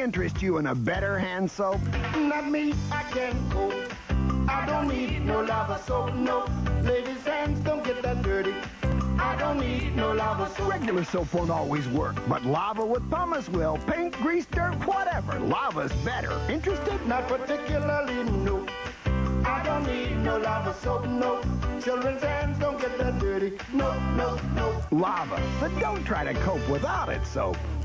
interest you in a better hand soap? Not me, I can't cope. I don't need no lava soap, no. Ladies' hands don't get that dirty. I don't need no lava soap. Regular soap won't always work, but lava with pumice will. Paint, grease, dirt, whatever. Lava's better. Interested? Not particularly, no. I don't need no lava soap, no. Children's hands don't get that dirty. No, no, no. Lava, but don't try to cope without it, soap.